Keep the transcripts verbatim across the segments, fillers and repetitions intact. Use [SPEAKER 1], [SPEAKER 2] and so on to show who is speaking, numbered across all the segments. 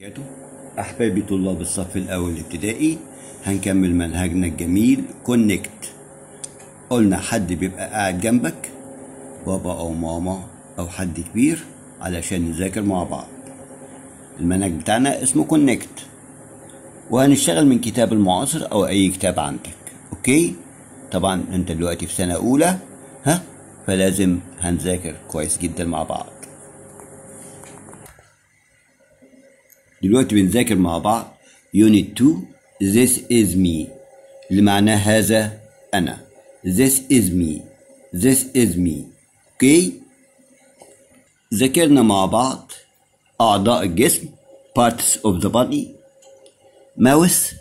[SPEAKER 1] أحبابي طلاب الصف الأول الابتدائي، هنكمل منهجنا الجميل كونكت. قلنا حد بيبقى قاعد جنبك، بابا أو ماما أو حد كبير، علشان نذاكر مع بعض. المنهج بتاعنا اسمه كونكت، وهنشتغل من كتاب المعاصر أو أي كتاب عندك. أوكي؟ طبعا أنت دلوقتي في سنة أولى، ها؟ فلازم هنذاكر كويس جدا مع بعض. دلوقتي بنذاكر مع بعض Unit two This is me، اللي معناه هذا أنا. This is me This is me. أوكي؟ ذاكرنا مع بعض أعضاء الجسم parts of the body: mouth,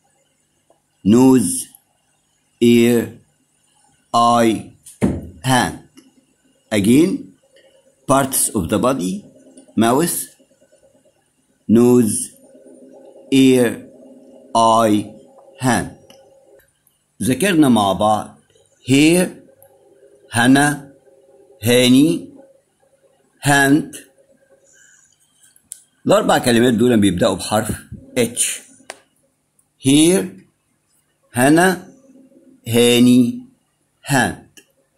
[SPEAKER 1] nose, ear, eye, hand. Again, parts of the body: mouth, nose, ear, eye, hand. ذاكرنا مع بعض hair، هنا، هاني، hand. الأربع كلمات دول بيبدأوا بحرف H: hair، هنا، هاني، hand.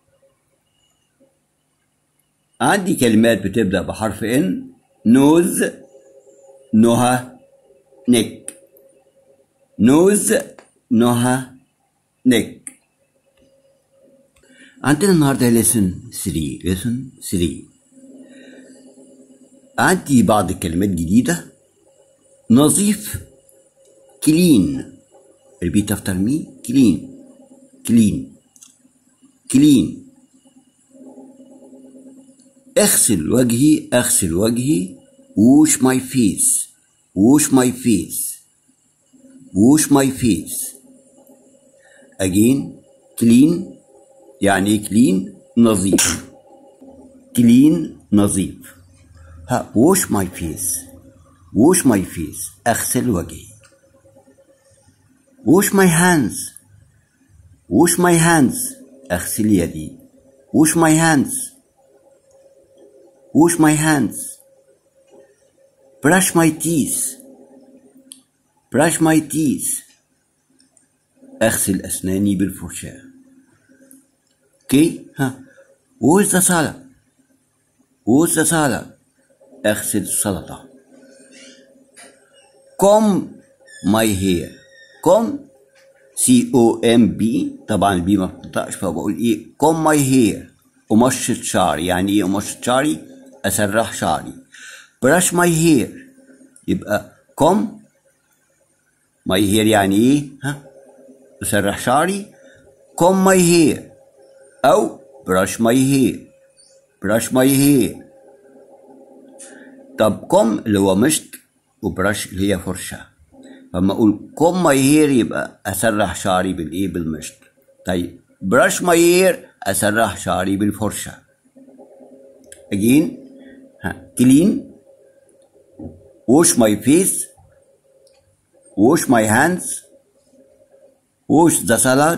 [SPEAKER 1] عندي كلمات بتبدأ بحرف N: nose، نهى، نك. نوز، نهى، نك. عندنا النهارده lesson three lesson three. عندي بعض الكلمات جديدة: نظيف، clean. repeat after me: clean clean clean. اغسل وجهي، اغسل وجهي. wash my face wash my face wash my face. again clean يعني ايه clean؟ نظيف. clean نظيف. ها wash my face wash my face اغسل وجهي. wash my hands wash my hands اغسل يدي. wash my hands wash my hands. brush my teeth brush my teeth اغسل اسناني بالفرشاة. اوكي ها wash the salad wash the salad اغسل السلطة. comb my hair comb C O M B. طبعا البي ما بتنطقش، فبقول ايه comb my hair. امشط شعري. يعني ايه امشط شعري؟ اسرح شعري. brush my hair يبقى comb my hair يعني ايه؟ ها اسرح شعري. comb my hair او brush my hair brush my hair. طب comb اللي هو مشط، وبرش اللي هي فرشة. فلما اقول comb my hair يبقى اسرح شعري بالايه؟ بالمشط. طيب brush my hair اسرح شعري بالفرشة. again ها clean wash my face wash my hands wash the salad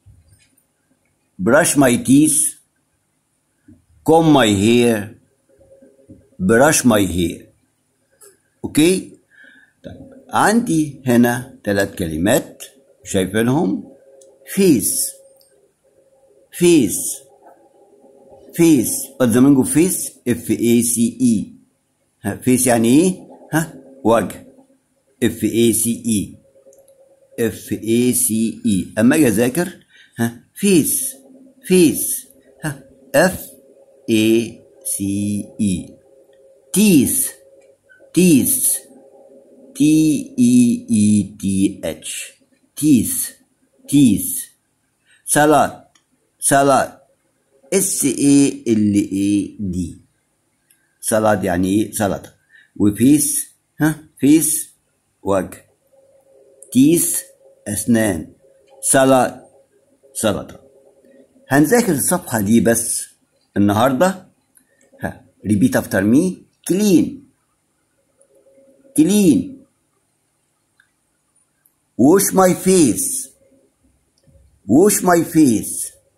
[SPEAKER 1] brush my teeth comb my hair brush my hair. اوكي طيب عندي هنا ثلاث كلمات شايفينهم: face face face. what's the meaning of face؟ F A C E. ها face يعني ايه؟ ها وجه. F A C E F A C E. اما اجي اذاكر ها face face ها F A C E. teeth teeth T E E T H teeth teeth. salad salad S A L A D. salad يعني ايه؟ سلطة. وفيس ها فيس وجه. تيس أسنان. سلطة سلطة. هنذاكر الصفحة دي بس النهاردة. ها repeat after me: clean clean wash my face wash my face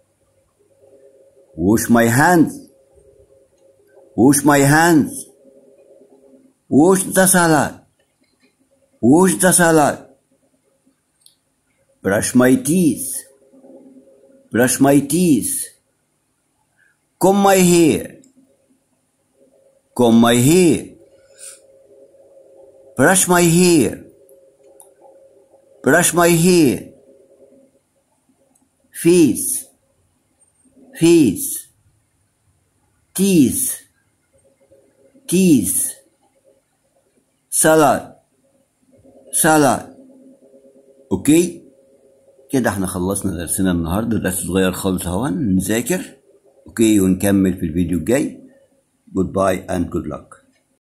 [SPEAKER 1] wash my hands wash my hands wash the salad wash the salad, brush my teeth, brush my teeth, comb my hair, comb my hair, brush my hair, brush my hair, face, face, teeth, teeth, salad, salad. اوكي كده احنا خلصنا درسنا النهارده، درس صغير خالص اهو، نذاكر اوكي ونكمل في الفيديو الجاي. Goodbye and good luck.